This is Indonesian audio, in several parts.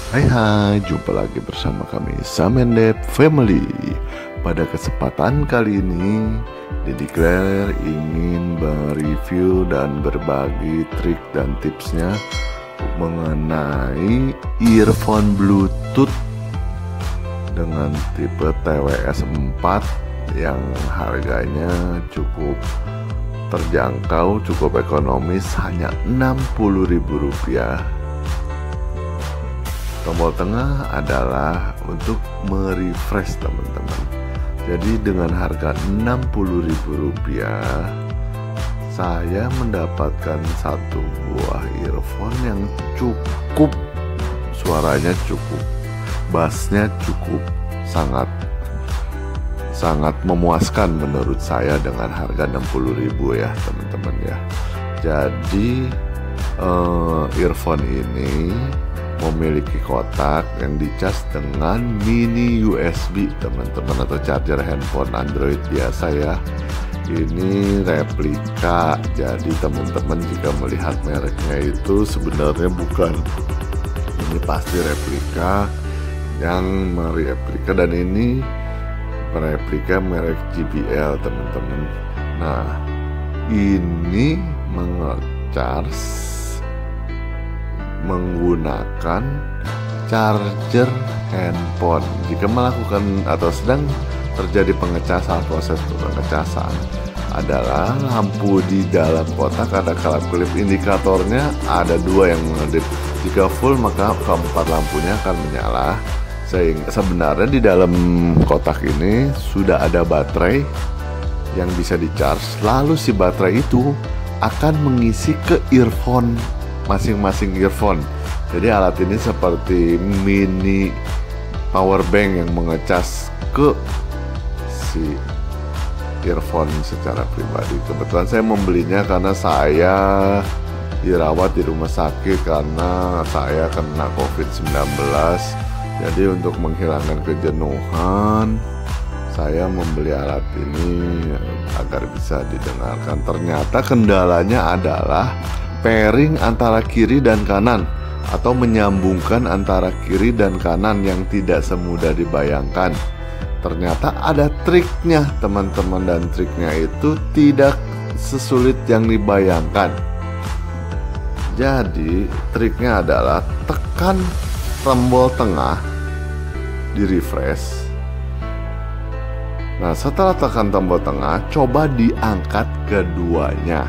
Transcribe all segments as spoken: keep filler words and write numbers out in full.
Hai hai, jumpa lagi bersama kami Samendep Family. Pada kesempatan kali ini, Deddy Claire ingin mereview dan berbagi trik dan tipsnya mengenai earphone Bluetooth dengan tipe T W S empat yang harganya cukup terjangkau, cukup ekonomis, hanya enam puluh ribu rupiah. Tombol tengah adalah untuk merefresh teman-teman. Jadi dengan harga enam puluh ribu rupiah, saya mendapatkan satu buah earphone yang cukup, suaranya cukup, bassnya cukup, sangat sangat memuaskan menurut saya dengan harga enam puluh ribu ya teman-teman ya. Jadi uh, earphone ini memiliki kotak yang dicas dengan mini U S B teman-teman, atau charger handphone Android biasa ya. Ini replika, jadi teman-teman jika melihat mereknya itu sebenarnya bukan, ini pasti replika yang mereplika, dan ini replika merek J B L teman-teman. Nah, ini mengecharge menggunakan charger handphone. Jika melakukan atau sedang terjadi pengecasan, proses pengecasan adalah lampu di dalam kotak ada kelap-kelip indikatornya, ada dua yang mengedip. Jika full maka keempat lampunya akan menyala. Sehingga sebenarnya di dalam kotak ini sudah ada baterai yang bisa di-charge, lalu si baterai itu akan mengisi ke earphone masing-masing earphone. Jadi alat ini seperti mini power bank yang mengecas ke si earphone secara pribadi. Kebetulan saya membelinya karena saya dirawat di rumah sakit karena saya kena covid sembilan belas. Jadi untuk menghilangkan kejenuhan, saya membeli alat ini agar bisa didengarkan. Ternyata kendalanya adalah pairing antara kiri dan kanan, atau menyambungkan antara kiri dan kanan yang tidak semudah dibayangkan. Ternyata ada triknya teman-teman, dan triknya itu tidak sesulit yang dibayangkan. Jadi triknya adalah tekan tombol tengah di refresh. Nah, setelah tekan tombol tengah, coba diangkat keduanya.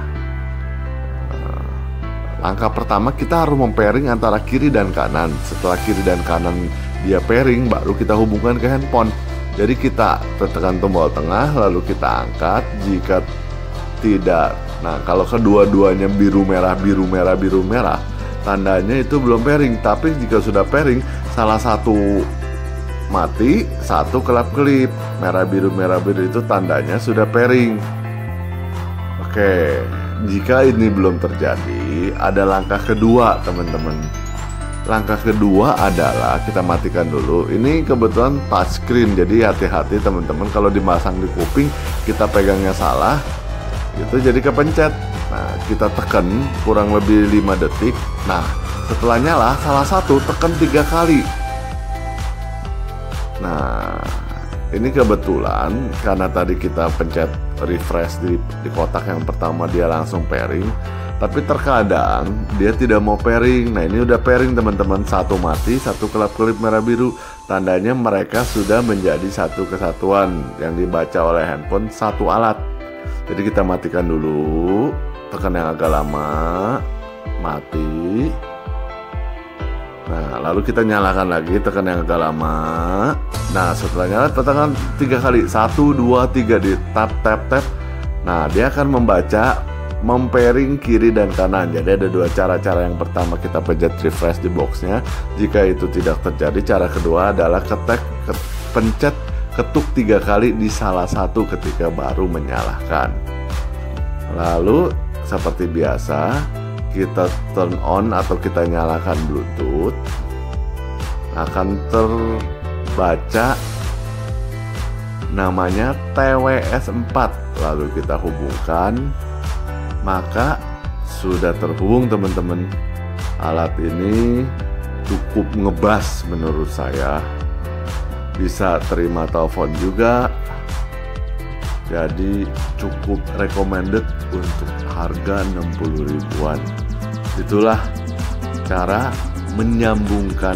Langkah pertama kita harus mempairing antara kiri dan kanan. Setelah kiri dan kanan dia pairing, baru kita hubungkan ke handphone. Jadi kita tekan tombol tengah lalu kita angkat. Jika tidak, nah kalau kedua-duanya biru merah biru merah biru merah, tandanya itu belum pairing. Tapi jika sudah pairing, salah satu mati, satu kelap-kelip. Merah biru merah biru itu tandanya sudah pairing. Oke. Jika ini belum terjadi, ada langkah kedua teman-teman. Langkah kedua adalah kita matikan dulu. Ini kebetulan touchscreen, jadi hati-hati teman-teman. Kalau dimasang di kuping, kita pegangnya salah, itu jadi kepencet. Nah, kita tekan kurang lebih lima detik. Nah, setelah nyala, salah satu tekan tiga kali. Nah, ini kebetulan karena tadi kita pencet refresh di, di kotak yang pertama dia langsung pairing, tapi terkadang dia tidak mau pairing. Nah, ini udah pairing teman-teman, satu mati, satu kelap-kelip merah biru, tandanya mereka sudah menjadi satu kesatuan yang dibaca oleh handphone, satu alat. Jadi kita matikan dulu, tekan yang agak lama, mati. Nah, lalu kita nyalakan lagi, tekan yang agak lama. Nah, setelah nyala tekan tiga kali, satu, dua, tiga, di tap, tap, tap. Nah, dia akan membaca mempairing kiri dan kanan. Jadi ada dua cara-cara. Yang pertama kita pencet refresh di boxnya. Jika itu tidak terjadi, cara kedua adalah ketek, ke, pencet, ketuk tiga kali di salah satu ketika baru menyalakan. Lalu seperti biasa, kita turn on atau kita nyalakan Bluetooth, akan terbaca namanya T W S empat, lalu kita hubungkan, maka sudah terhubung teman-teman. Alat ini cukup ngebas menurut saya. Bisa terima telepon juga, jadi cukup recommended untuk harga enam puluh ribuan. Itulah cara menyambungkan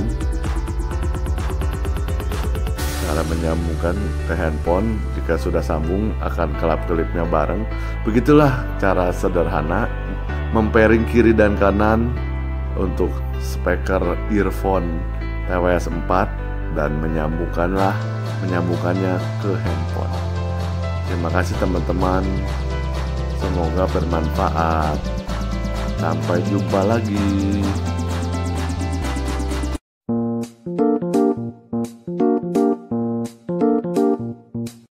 cara menyambungkan ke handphone. Jika sudah sambung akan kelap-kelipnya bareng. Begitulah cara sederhana mempairing kiri dan kanan untuk speaker earphone T W S empat dan menyambungkanlah menyambungkannya ke handphone. Terima kasih teman-teman, semoga bermanfaat. Sampai jumpa lagi.